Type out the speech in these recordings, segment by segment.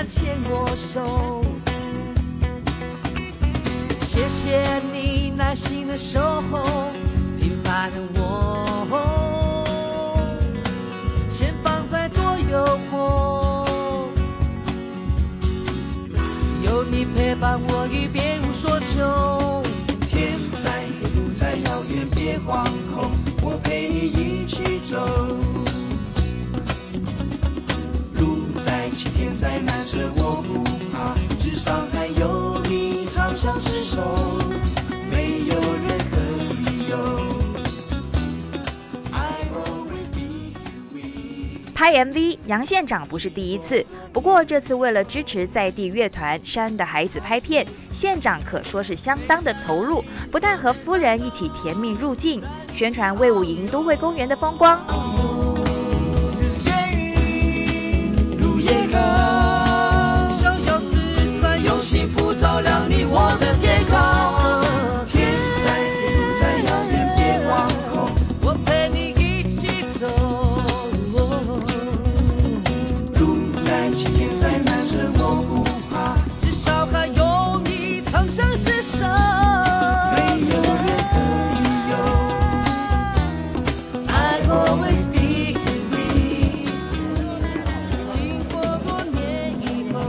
然牵我手。谢谢你耐心的守候，平凡的我，前方再多幽默，有你陪伴我已别无所求。 天再黑路再遥远别惶恐，我陪你一起走。路再崎天再难舍我不怕，至少还有你长相厮守，没有任何理由。 拍 MV， 杨县长不是第一次，不过这次为了支持在地乐团山的孩子拍片，县长可说是相当的投入，不但和夫人一起甜蜜入境，宣传卫武营都会公园的风光。 逍遥自在，有幸福照亮你我的天空。 天再黑路再遥远别惶恐， 我陪你一起走。 路再崎天再难舍我不怕， 至少还有你长相厮守。 没有任何理由。 I always be with you。经过多年以后，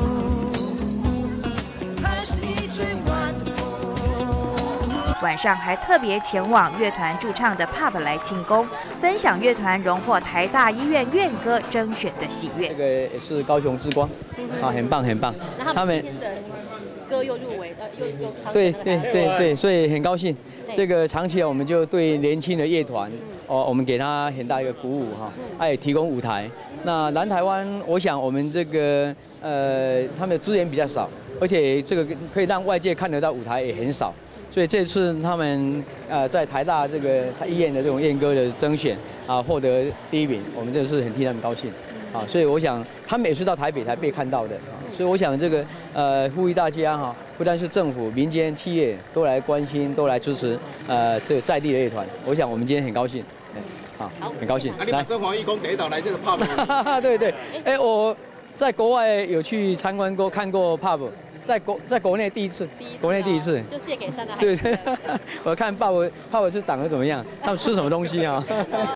还是一吹晚风。 晚上还特别前往乐团驻唱的 Pub 来庆功，分享乐团荣获台大医院院歌甄选的喜悦。 这个也是高雄之光，啊，很棒很棒。 那他们今天的歌又入围，又对，所以很高兴。这个长期我们就对年轻的乐团，我们给他很大一个鼓舞哈，他也提供舞台。那南台湾，我想我们这个他们的资源比较少，而且这个可以让外界看得到舞台也很少。所以这次他们在台大这个医院的这种燕歌的甄选啊，获得第1名，我们真的是很替他们高兴啊。所以我想他们也是到台北才被看到的啊。所以我想这个呼吁大家哈，不但是政府、民间企业都来关心，都来支持这个在地的乐团。我想我们今天很高兴，好，很高兴。 你把中华义工给导来这个 pub。 对，我在国外有去参观过，看过 pub。在国内第一次，国内第一次， 就献给山的孩子。 对，我看pub是长得怎么样，他们吃什么东西啊？